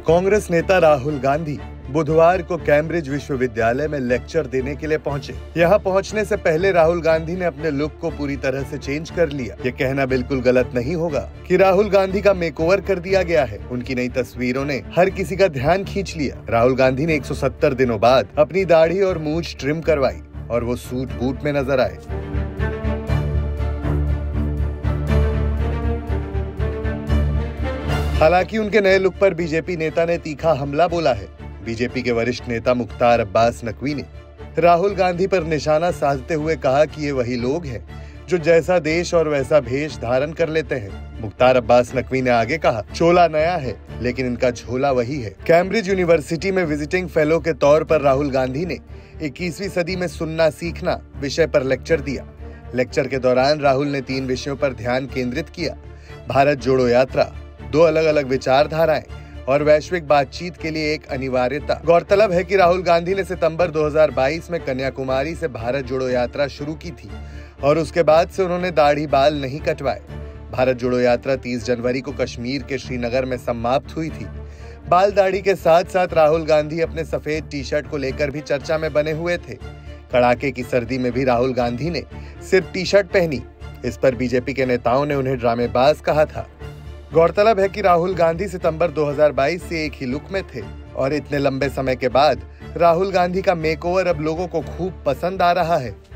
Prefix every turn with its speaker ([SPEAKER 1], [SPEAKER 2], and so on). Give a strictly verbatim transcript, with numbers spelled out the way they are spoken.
[SPEAKER 1] कांग्रेस नेता राहुल गांधी बुधवार को कैम्ब्रिज विश्वविद्यालय में लेक्चर देने के लिए पहुंचे। यहाँ पहुंचने से पहले राहुल गांधी ने अपने लुक को पूरी तरह से चेंज कर लिया। ये कहना बिल्कुल गलत नहीं होगा कि राहुल गांधी का मेकओवर कर दिया गया है। उनकी नई तस्वीरों ने हर किसी का ध्यान खींच लिया। राहुल गांधी ने एक सौ सत्तर दिनों बाद अपनी दाढ़ी और मूंछ ट्रिम करवाई और वो सूट बूट में नजर आए। हालांकि उनके नए लुक पर बीजेपी नेता ने तीखा हमला बोला है। बीजेपी के वरिष्ठ नेता मुख्तार अब्बास नकवी ने राहुल गांधी पर निशाना साधते हुए कहा कि ये वही लोग हैं जो जैसा देश और वैसा भेष धारण कर लेते हैं। मुख्तार अब्बास नकवी ने आगे कहा, चोला नया है लेकिन इनका झोला वही है। कैम्ब्रिज यूनिवर्सिटी में विजिटिंग फेलो के तौर पर राहुल गांधी ने इक्कीसवीं सदी में सुनना सीखना विषय पर लेक्चर दिया। लेक्चर के दौरान राहुल ने तीन विषयों पर ध्यान केंद्रित किया: भारत जोड़ो यात्रा, दो अलग अलग विचारधाराएं और वैश्विक बातचीत के लिए एक अनिवार्यता। गौरतलब है कि राहुल गांधी ने सितंबर दो हज़ार बाईस में कन्याकुमारी से भारत जोड़ो यात्रा शुरू की थी और उसके बाद से उन्होंने दाढ़ी बाल नहीं कटवाए। भारत जोड़ो यात्रा तीस जनवरी को कश्मीर के श्रीनगर में समाप्त हुई थी। बाल दाढ़ी के साथ साथ राहुल गांधी अपने सफेद टी शर्ट को लेकर भी चर्चा में बने हुए थे। कड़ाके की सर्दी में भी राहुल गांधी ने सिर्फ टी शर्ट पहनी। इस पर बीजेपी के नेताओं ने उन्हें ड्रामेबाज कहा था। गौरतलब है कि राहुल गांधी सितंबर दो हज़ार बाईस से एक ही लुक में थे और इतने लंबे समय के बाद राहुल गांधी का मेकओवर अब लोगों को खूब पसंद आ रहा है।